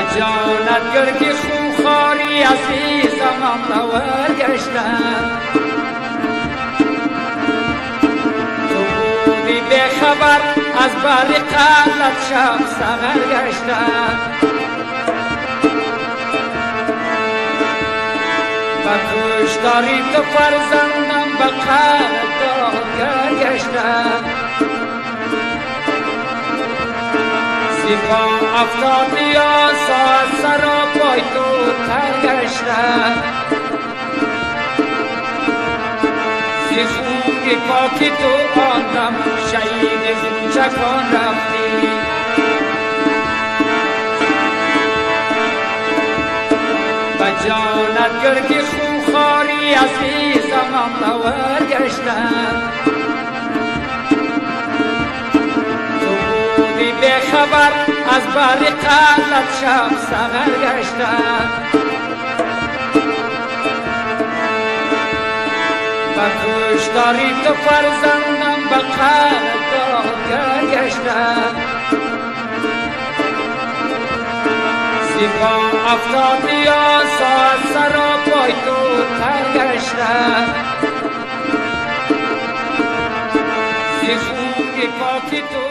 جانت گرگ خوخاری عزیزم دور گشتم تو بودی بخبر از بر قلت شب سمر گشتم و کشتاری تو فرزندم به قلت دادگر گشتم زیبا افتادی یا ساعت سرا پای تو تر گشتم زی خونی پاکی تو آندم شهید زوجکان رفتی و جانت گرگ خوخاری عزیزم دور گشتم بخبر از بر قلت شب سمر گشتم و کشتاری تو فرزندم به قلت دادگر گشتم زیبا افتادی یا ساعت سرا پای تو تر گشتم زی خونی پاکی تو